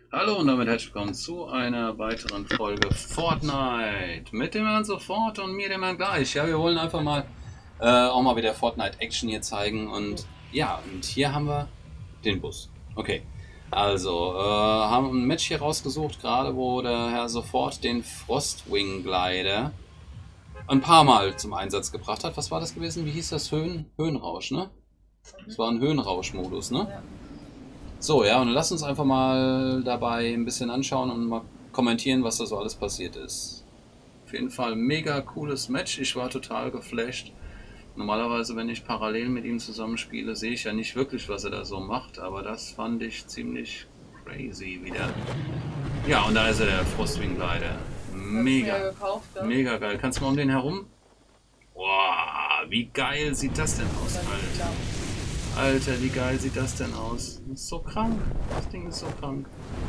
Hallo und damit herzlich willkommen zu einer weiteren Folge Fortnite mit dem Herrn sofort und mir dem Herrn gleich. Ja, wir wollen einfach mal auch mal wieder Fortnite Action hier zeigen und ja, und hier haben wir den Bus. Okay, also haben ein Match hier rausgesucht, gerade wo der Herr sofort den Frostwing Glider ein paar Mal zum Einsatz gebracht hat. Was war das gewesen? Wie hieß das? Höhenrausch, ne? Das war ein Höhenrausch-Modus, ne? Ja. So, ja, und lass uns einfach mal dabei ein bisschen anschauen und mal kommentieren, was da so alles passiert ist. Auf jeden Fall mega cooles Match. Ich war total geflasht. Normalerweise, wenn ich parallel mit ihm zusammenspiele, sehe ich ja nicht wirklich, was er da so macht, aber das fand ich ziemlich crazy wieder. Ja, und da ist er, der Frostwing Glider. Hab ich mir ja Mega, gekauft, ja. mega geil. Kannst du mal um den herum? Wow, wie geil sieht das denn aus, Dann Alter? klar. Alter, wie geil sieht das denn aus? Das ist so krank. Das Ding ist so krank.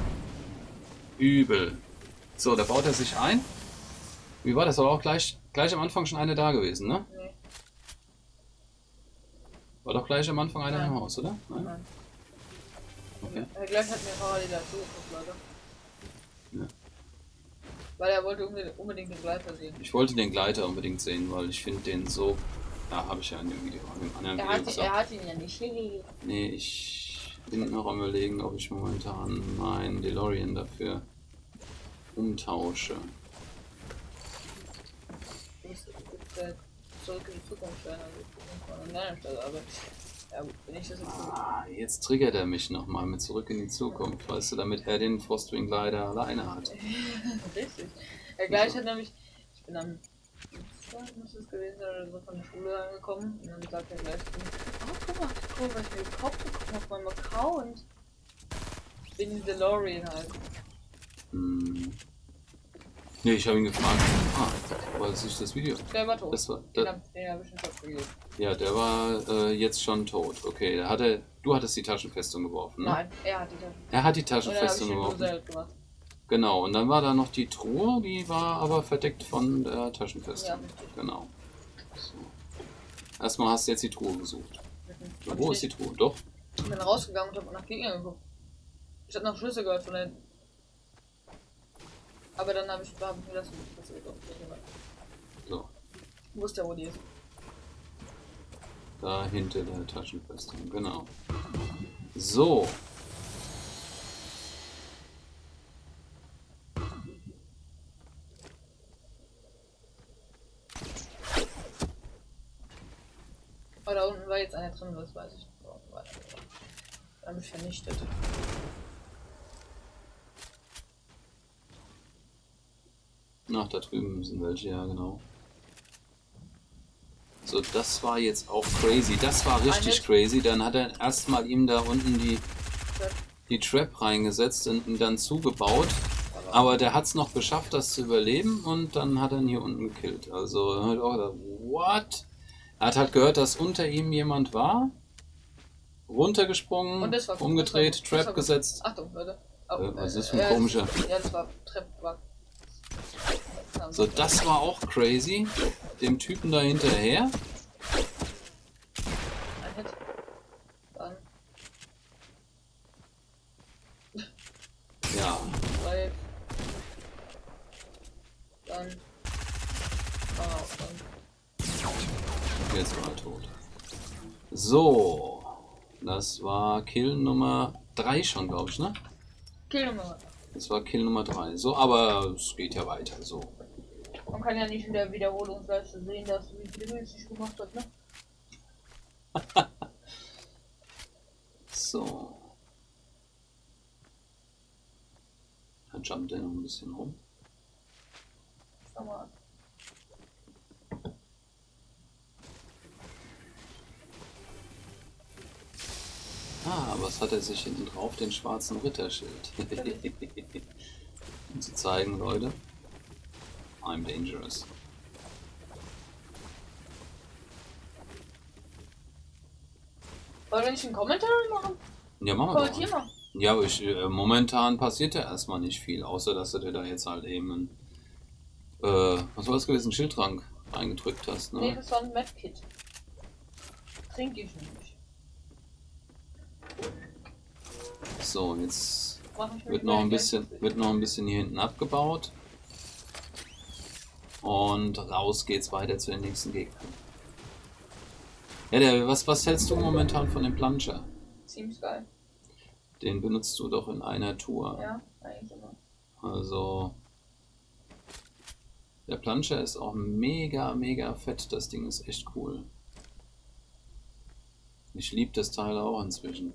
Übel. So, da baut er sich ein. Wie war das? Aber auch gleich am Anfang schon eine da gewesen, ne? Nee, War doch gleich am Anfang eine nein, im Haus, oder? Nein? nein. Okay. Gleich hat mir parallel dazu geguckt, Leute. Ja. Weil er wollte unbedingt den Gleiter sehen. Ich wollte den Gleiter unbedingt sehen, weil ich finde den so. Ja, habe ich ja in dem Video, in dem anderen Video Er gesagt. hat ihn ja nicht. Nee, ich bin noch am überlegen, ob ich momentan meinen DeLorean dafür umtausche. Du bist zurück in die Zukunft sein, also an deiner Stelle, aber ja gut, wenn ich das jetzt so. Jetzt triggert er mich nochmal mit Zurück in die Zukunft, weißt du, damit er den Frostwing Glider alleine hat. Richtig. Er gleich hat nämlich, ich bin am Dienstag, muss es gewesen sein, oder so von der Schule angekommen und dann sagt er gleich zu mir, oh guck mal, was ich mir gekauft habe auf meinem Account. Den DeLorean halt. Hm. Nee, ich habe ihn gefragt. Weil sich das Video. Der war tot. Das war, Den hab ich schon abgegeben. ja, der war jetzt schon tot. Okay, du hattest die Taschenfestung geworfen, ne? Nein, er hat die Taschen. Er hat die Und dann habe ich Taschenfestung den geworfen. Boozer gemacht. Genau, und dann war da noch die Truhe, die war aber verdeckt von der Taschenfestung. Ja, richtig. Genau. So. Erstmal hast du jetzt die Truhe gesucht. So, Hab wo ich ist die nicht. Truhe? Doch. Ich bin rausgegangen und habe nach Gegnern geguckt. Ich habe nach Schlüsse gehört von denen. Aber dann habe ich mir das So, Ich wusste ja, wo die ist. da hinter der Taschenfestung, genau. So. Aber da unten war jetzt einer drin, das weiß ich. Da habe ich vernichtet. Ach, da drüben sind welche, ja genau. So, das war jetzt auch crazy. Das war richtig crazy. Dann hat er erstmal ihm da unten die Trap reingesetzt und ihn dann zugebaut. Aber der hat es noch geschafft, das zu überleben und dann hat er ihn hier unten gekillt. Also, er hat auch gedacht, what? Er hat halt gehört, dass unter ihm jemand war. Runtergesprungen, Und das war gut, umgedreht, das war Trap gut. gesetzt. Achtung, Leute. Oh, Was ist das für ein komischer? Ja, das war Treppe. So, das war auch crazy. Dem Typen da hinterher. Ein Hit. Dann Ja, 3. Dann. Dann. jetzt war er tot. So, das war Kill Nummer 3 schon, glaube ich, ne? Kill Nummer. Das war Kill Nummer 3. So, aber es geht ja weiter, so. Man kann ja nicht in der Wiederholungsleiste sehen, dass wie viel Kills ich gemacht hat, ne? So. Dann jumpt er noch ein bisschen rum. Schau mal an. Was hat er sich hinten drauf? Den schwarzen Ritterschild. Um zu zeigen, Leute, I'm dangerous. Wollen wir nicht einen Kommentar machen? Ja, machen wir Kommentier doch. mal. Ja, aber momentan passiert ja erstmal nicht viel, außer dass du dir da jetzt halt eben ein, was war das gewesen, Schildtrank reingedrückt hast, Nee, ne? das war ein Medkit. Trinke ich nicht. So, jetzt mache ich mir Wird noch ein bisschen hier hinten abgebaut. Und raus geht's weiter zu den nächsten Gegnern. Ja, was hältst du momentan von dem Plunger? Ziemlich geil. Den benutzt du doch in einer Tour. Ja, eigentlich immer. Also, der Plunger ist auch mega, mega fett. Das Ding ist echt cool. Ich liebe das Teil auch inzwischen.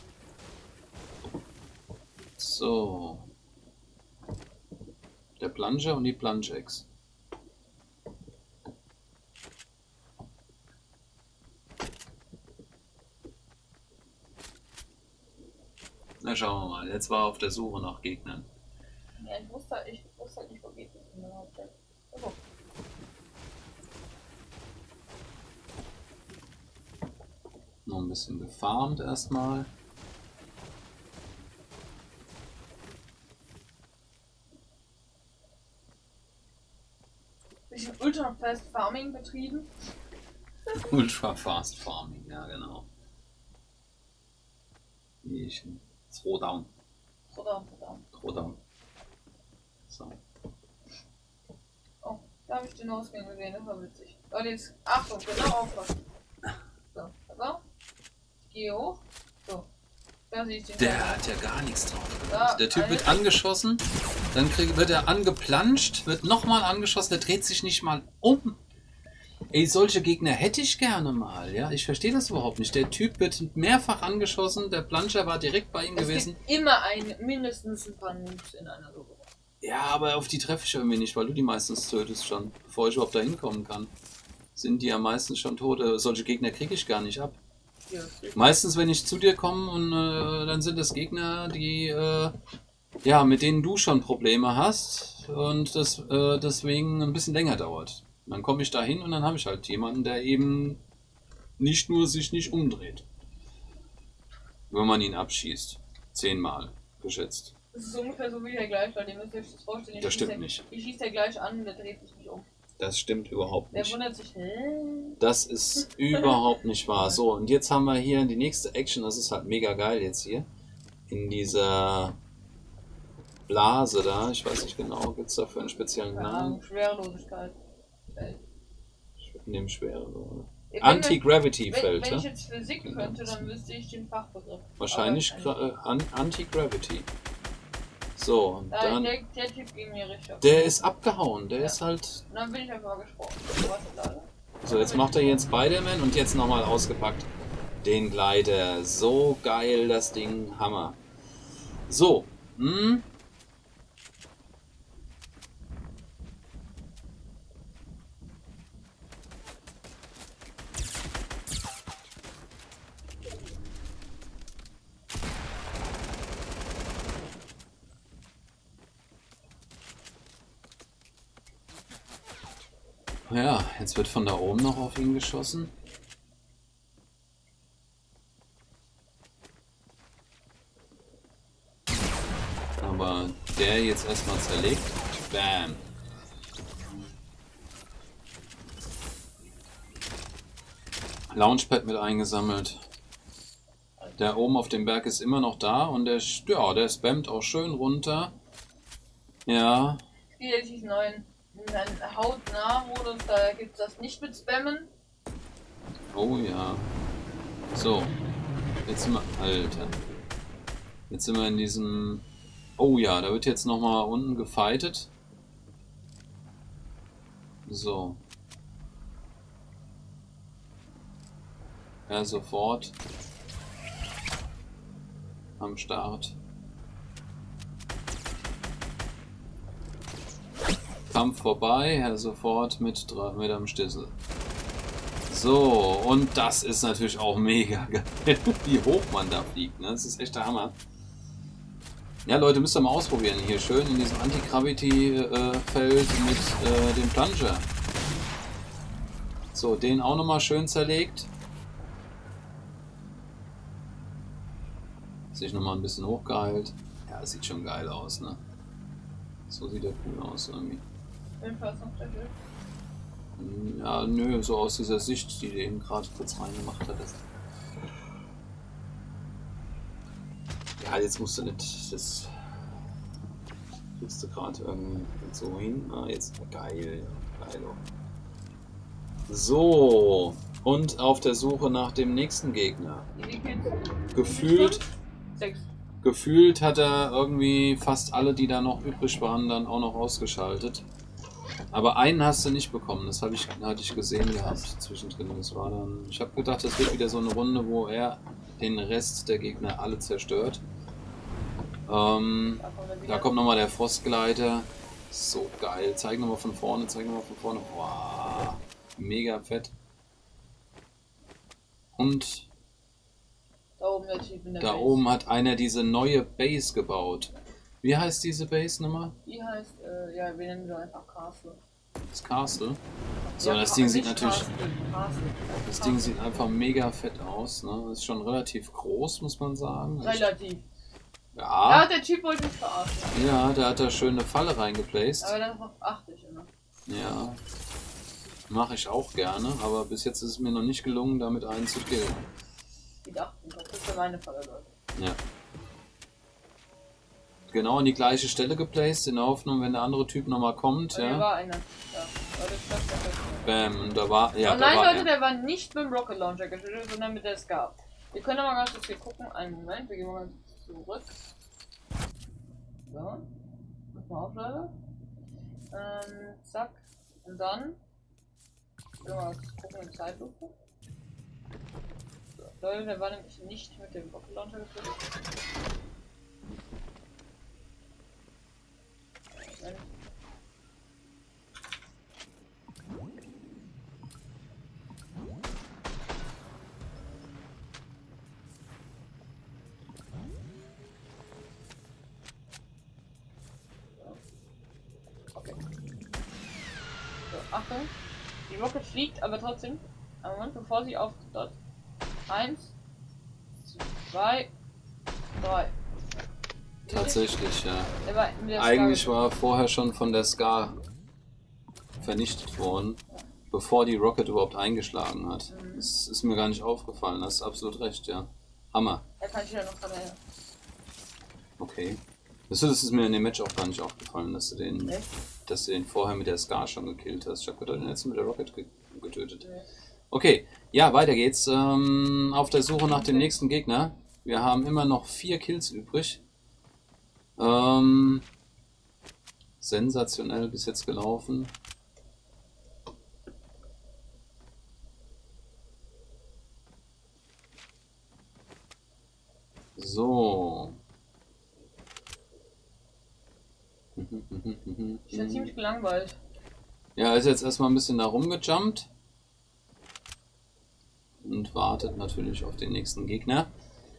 So. Der Plunger und die Plungex. Na, schauen wir mal. Jetzt war er auf der Suche nach Gegnern. Ja, ich wusste halt nicht, wo geht es. Oh. Noch ein bisschen gefarmt erstmal. Ich habe Ultra Fast Farming betrieben. Ultra Fast Farming, ja genau. Throwdown. So. Oh, da habe ich den Ausgang gesehen, das war witzig. Und jetzt, Achtung, genau aufpassen. So, also, ich gehe hoch. So, da sehe ich den. Der hat ja gar nichts drauf. Da, Der Typ wird angeschossen, dann wird er angeplanscht, wird nochmal angeschossen, der dreht sich nicht mal um. Ey, solche Gegner hätte ich gerne mal, ja. Ich verstehe das überhaupt nicht. Der Typ wird mehrfach angeschossen, der Plunger war direkt bei ihm gewesen. Es gibt immer mindestens ein paar Noobs in einer Gruppe. Ja, aber auf die treffe ich irgendwie nicht, weil du die meistens tötest schon, bevor ich überhaupt da hinkommen kann. Sind die ja meistens schon tot. Solche Gegner kriege ich gar nicht ab. Ja, Meistens, wenn ich zu dir komme und dann sind das Gegner, die ja, mit denen du schon Probleme hast und das deswegen ein bisschen länger dauert. Dann komme ich da hin und dann habe ich halt jemanden, der eben nicht nur sich nicht umdreht. Wenn man ihn abschießt. 10-mal geschätzt. das ist ungefähr so wie der gleich, weil ihr müsst euch das vorstellen. Das stimmt nicht. Ich schieße der gleich an und der dreht sich nicht um. Das stimmt überhaupt Der nicht. wundert sich, Das ist überhaupt nicht wahr. So, und jetzt haben wir hier die nächste Action. Das ist halt mega geil jetzt hier. In dieser Blase da. Ich weiß nicht genau, gibt es dafür einen speziellen Namen? Schwerelosigkeit. In dem Schwerelosigkeit. Wenn Anti-Gravity-Feld, wenn ja? ich jetzt Physik könnte, dann wüsste ich den Fachbegriff. Wahrscheinlich Anti-Gravity. So, und Da, dann... der Typ ging mir richtig auf. Der ist abgehauen, der Ja. ist halt... Und dann bin ich einfach mal gesprungen. So, jetzt macht er hier einen Spider-Man und jetzt nochmal ausgepackt den Gleiter. So geil, das Ding, Hammer. So, ja, jetzt wird von da oben noch auf ihn geschossen. Aber der jetzt erstmal zerlegt. Bam. Launchpad mit eingesammelt. Der oben auf dem Berg ist immer noch da und der spammt auch schön runter. Ja. Es gibt jetzt diesen neuen Hautnah-Modus, da gibt es das nicht mit Spammen. Oh ja. So. Jetzt sind wir. Alter. Jetzt sind wir in diesem. Oh ja, da wird jetzt nochmal unten gefightet. So. Ja, sofort. Am Start. Kampf vorbei, Herr sofort mit am Stissel. So, und das ist natürlich auch mega geil, wie hoch man da fliegt. Ne? Das ist echt der Hammer. Ja, Leute, müsst ihr mal ausprobieren. Hier schön in diesem Anti-Gravity-Feld mit dem Plunger. So, den auch nochmal schön zerlegt. Sich nochmal ein bisschen hochgeheilt. Ja, das sieht schon geil aus, ne? So sieht er cool aus irgendwie. Jedenfalls noch der Bild. Ja, nö, so aus dieser Sicht, die du eben gerade kurz reingemacht hattest. Ja, jetzt musst du nicht das Kriegst du gerade so hin? Ah, jetzt geil. Geil. So. Und auf der Suche nach dem nächsten Gegner. Gefühlt. 6. Gefühlt hat er irgendwie fast alle, die da noch übrig waren, dann auch noch ausgeschaltet. Aber einen hast du nicht bekommen. Das hatte ich gesehen gehabt zwischendrin. Das war dann. Ich habe gedacht, das wird wieder so eine Runde, wo er den Rest der Gegner alle zerstört. Da kommt nochmal der Frostgleiter. So geil. Zeig nochmal von vorne, zeig nochmal von vorne. Wow. Mega fett. Und Da oben der Typ in der da Base. oben hat einer diese neue Base gebaut. Wie heißt diese Base nochmal? Die heißt, ja, wir nennen sie einfach Castle. Das Castle. So, Ja, das Ding sieht nicht natürlich. Castle. Das Ding sieht einfach mega fett aus. Ne? Ist schon relativ groß, muss man sagen. Relativ. Ja. Ja, der Typ wollte mich verarschen. Ja, der hat da schön eine Falle reingeplaced. Aber darauf achte ich immer. Ja. Mache ich auch gerne, aber bis jetzt ist es mir noch nicht gelungen, damit einen zu killen. Die dachten, das ist für meine Falle, Leute. Ja. Genau an die gleiche Stelle geplaced, in der Hoffnung, wenn der andere Typ nochmal kommt. Und hier Ja. war einer. Ja. Aber das klappt ja nicht. Bam, und da war. Ja, Oh nein, da war Leute, er. der war nicht mit dem Rocket Launcher getötet, sondern mit der Scar. Wir können aber ganz kurz hier gucken. Einen Moment, wir gehen mal zurück. So. Muss mal aufladen. Zack. Und dann. Können wir mal gucken in Zeitlupe. So. Leute, der war nämlich nicht mit dem Rocket Launcher getötet. Moment. Okay. So, Achtung. Die Rocket fliegt, aber trotzdem. Einen Moment, bevor sie auf dort. 1, 2, 3. Tatsächlich, ja. Der war mit der Eigentlich Scar war er vorher schon von der Scar vernichtet worden, bevor die Rocket überhaupt eingeschlagen hat. Das ist mir gar nicht aufgefallen, das ist absolut recht, ja. Hammer. Er kann sich ja noch dran erinnern. Okay. Das ist mir in dem Match auch gar nicht aufgefallen, dass du den, Echt? dass du den vorher mit der Scar schon gekillt hast. Ich habe gedacht, den hättest du mit der Rocket getötet. Nee. Okay, ja, weiter geht's. Auf der Suche nach dem nächsten Gegner. Wir haben immer noch 4 Kills übrig. Sensationell bis jetzt gelaufen. So. Ich bin ziemlich gelangweilt. Ja, ist jetzt erstmal ein bisschen da rumgejumpt. Und wartet natürlich auf den nächsten Gegner.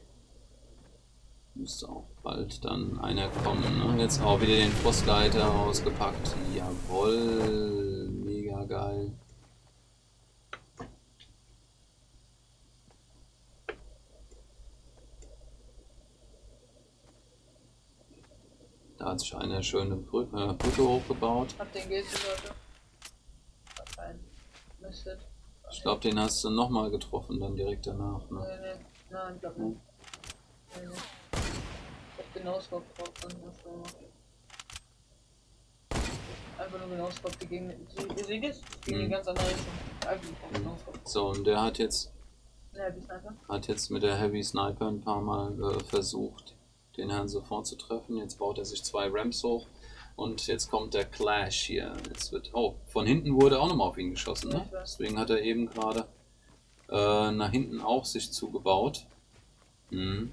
Müsste auch bald dann einer kommen. Ne? Jetzt auch wieder den Frostleiter ausgepackt. Jawohl, mega geil. Da hat sich eine schöne Brücke hochgebaut. Hab den geht Leute. Hab einen. Müsstet. Ich glaube, den hast du nochmal getroffen, dann direkt danach. Nee, Ne? nee. Nein, ich glaub nicht. Nee, nee. Ich hab genau Scope drauf, dann was du machst. Einfach nur genau Scope gegen. Ihr seht es? Gegen die ganz andere Richtung. Einfach nur genau Scope. So, und der hat jetzt Ja, die Sniper. mit der Heavy Sniper ein paar Mal versucht, den Herrn sofort zu treffen. Jetzt baut er sich 2 Ramps hoch und jetzt kommt der Clash hier. Jetzt wird, oh, von hinten wurde auch nochmal auf ihn geschossen, ne? Deswegen hat er eben gerade nach hinten auch sich zugebaut. Mhm.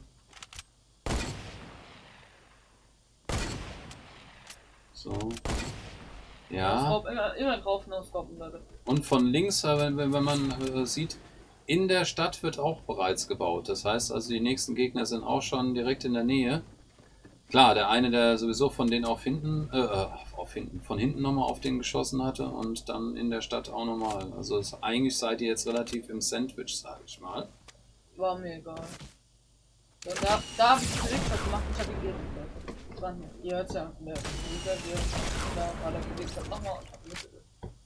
So. Ja. No-Scope, immer drauf, No-Scope, Leute. Und von links, wenn man sieht, in der Stadt wird auch bereits gebaut. Das heißt also, die nächsten Gegner sind auch schon direkt in der Nähe. Klar, der eine, der sowieso von denen von hinten nochmal auf den geschossen hatte und dann in der Stadt auch nochmal. Also eigentlich seid ihr jetzt relativ im Sandwich, sag ich mal. War mir egal. So, da hab ich direkt was gemacht, ich hab ihn gegen dran. Ihr hört's ja. Ne, da war der bewegt hat nochmal und hab mitgetötet.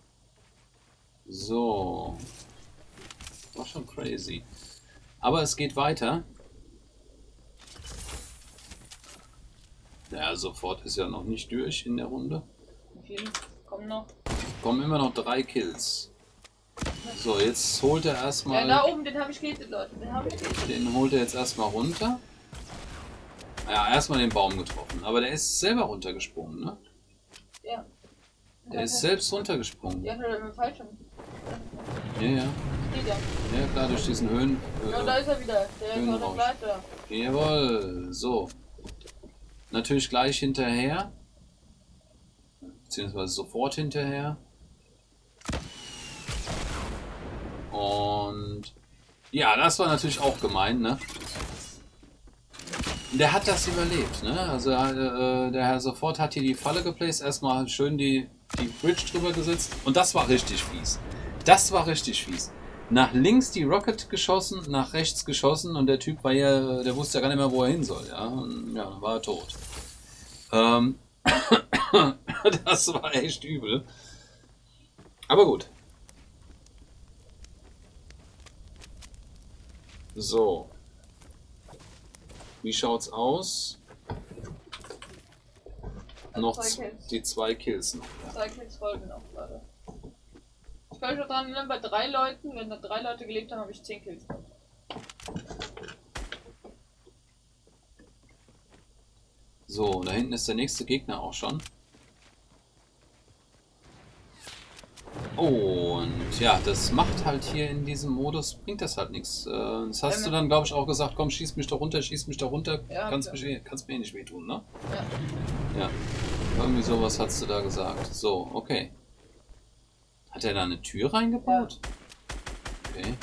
So. War schon crazy. Aber es geht weiter. Ja, sofort ist ja noch nicht durch in der Runde. Wie viele kommen noch? Kommen immer noch 3 Kills. So, jetzt holt er erstmal. Ja, da oben, den habe ich gehittet, Leute. Den holt er jetzt erstmal runter. Ja, erstmal den Baum getroffen. Aber der ist selber runtergesprungen, ne? Ja. Der ist selbst runtergesprungen. Ja, nur im falschen. Ja, ja. Steht ja. Ja, klar, durch diesen Höhen. Ja, da ist er wieder. Der ist auch noch weiter. Jawohl, so. Natürlich gleich hinterher. Beziehungsweise sofort hinterher. Und ja, das war natürlich auch gemein, ne? Der hat das überlebt, ne? Also der Herr sofort hat hier die Falle geplaced, erstmal schön die Bridge drüber gesetzt und das war richtig fies. Das war richtig fies. Nach links die Rocket geschossen, nach rechts geschossen und der Typ war ja, der wusste ja gar nicht mehr, wo er hin soll, ja? Und ja, dann war er tot. Das war echt übel. Aber gut. So. Wie schaut's aus? Noch die 2 Kills noch. 2 Kills folgen noch gerade. Ich kann mich noch dran erinnern, bei 3 Leuten, wenn da 3 Leute gelebt haben, habe ich 10 Kills gehabt. So, da hinten ist der nächste Gegner auch schon. Und ja, das macht halt hier in diesem Modus, bringt das halt nichts. Das hast du dann, glaube ich, auch gesagt, komm, schieß mich da runter, schieß mich da runter. Ja, kannst mir eh nicht wehtun, ne? Ja. Ja. Irgendwie sowas hast du da gesagt. So, okay. Hat er da eine Tür reingebaut? Ja. Okay.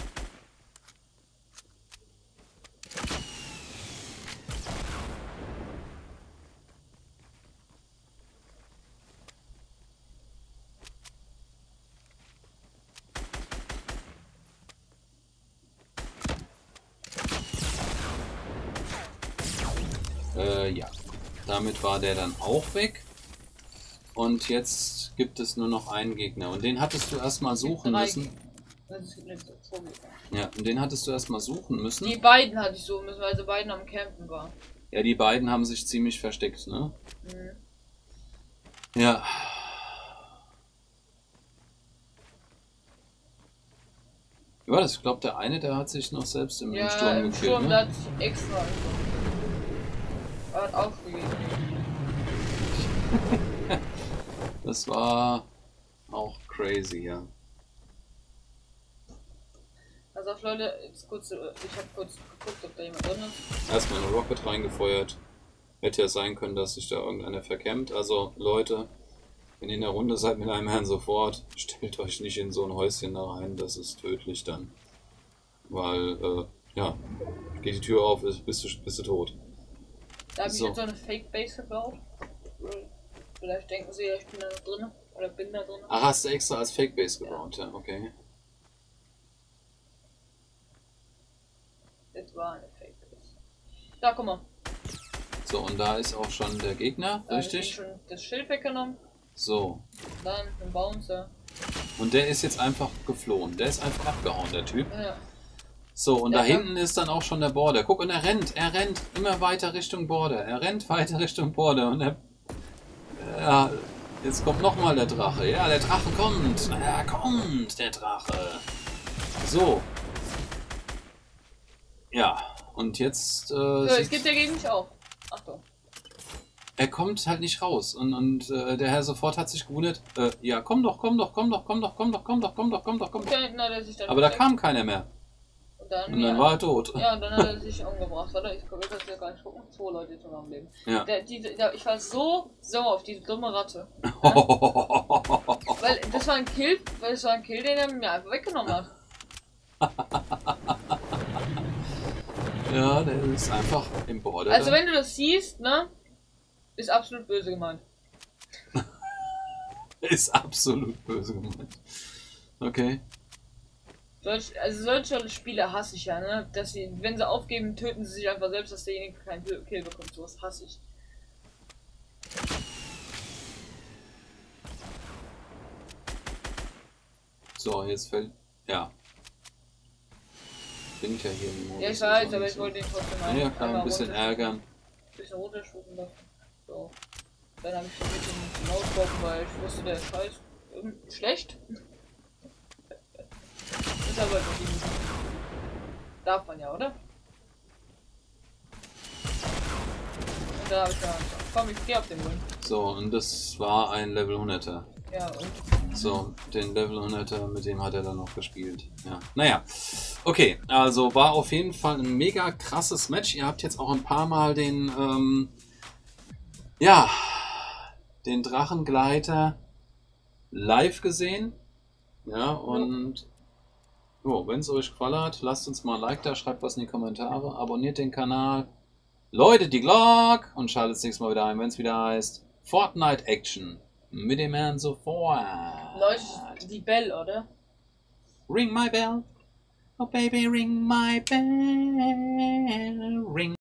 Ja. Damit war der dann auch weg. Und jetzt gibt es nur noch einen Gegner. Und den hattest du erstmal suchen müssen. Ja, und den hattest du erstmal suchen müssen. Die beiden hatte ich suchen müssen, weil sie beiden am Campen waren. Ja, die beiden haben sich ziemlich versteckt, ne? Mhm. Ja. Wie war das? Ich glaube, der eine, der hat sich noch selbst im Sturm gekillt, Sturm, ne? der hat sich extra. Er hat aufgegeben. Das war auch crazy, ja. Also auf Leute, jetzt kurz, ich habe kurz geguckt, ob da jemand drin ist. Erstmal eine Rocket reingefeuert. Hätte ja sein können, dass sich da irgendeiner verkämmt. Also Leute, wenn ihr in der Runde seid mit einem Herrn sofort, stellt euch nicht in so ein Häuschen da rein, das ist tödlich dann. Weil, ja, geht die Tür auf, bist du tot. Da habe ich jetzt so eine Fake Base gebaut. Vielleicht denken sie ja, ich bin da drin. Oder bin da drin. Ach, hast du extra als Fake Base gebaut, ja, okay. Das war eine Fake Base. Da, guck mal. So, und da ist auch schon der Gegner, richtig? Ich habe schon das Schild weggenommen. So. Dann ein Bouncer. Und der ist jetzt einfach geflohen. Der ist einfach abgehauen, der Typ. Ja. So, und da hinten ist dann auch schon der Border. Guck, und er rennt immer weiter Richtung Border. Er rennt weiter Richtung Border. Und ja, jetzt kommt nochmal der Drache. Ja, der Drache kommt. Er kommt, der Drache. So. Ja, und jetzt... so, jetzt geht der gegen mich auf. Achtung. Er kommt halt nicht raus. Und der Herr sofort hat sich gewundert. Ja, komm doch. Okay, na, der sich dann aber da kam keiner mehr. Und dann war er tot. Ja, und dann hat er sich umgebracht. Warte, ich kann ja gar nicht gucken. 2 Leute jetzt noch am Leben. Ja. Ich war so sauer auf diese dumme Ratte. Ja? Weil das war ein Kill, den er mir einfach weggenommen hat. Ja, der ist einfach im Border. Also wenn du das siehst, ne? Ist absolut böse gemeint. Ist absolut böse gemeint. Okay. Solche Spiele hasse ich ja, ne? Dass sie, wenn sie aufgeben, töten sie sich einfach selbst, dass derjenige keinen Kill bekommt. Sowas hasse ich. So, jetzt fällt... Ja. Bin ich ja hier im Modus. Ja, ich weiß, aber ich wollte den trotzdem mal. Ja, klar, ein bisschen ärgern. Ein bisschen runterstufen lassen. So. Dann habe ich ein bisschen ausgebrochen, weil ich wusste, der ist scheiß schlecht. Ist aber nicht. Darf man ja, oder? Und da habe ich gesagt, komm, ich geh auf den Mund. So, und das war ein Level 100er. Ja, und? So, den Level 100er, mit dem hat er dann noch gespielt. Ja, naja. Okay, also war auf jeden Fall ein mega krasses Match. Ihr habt jetzt auch ein paar Mal den, ja, den Drachengleiter live gesehen. Ja, und wenn es euch gefallen hat, lasst uns mal ein Like da, schreibt was in die Kommentare, abonniert den Kanal, läutet die Glocke und schaltet das nächste Mal wieder ein, wenn es wieder heißt Fortnite Action mit dem Herrn sofort. Leuchtet die Bell, oder? Ring my bell, oh baby, ring my bell, ring.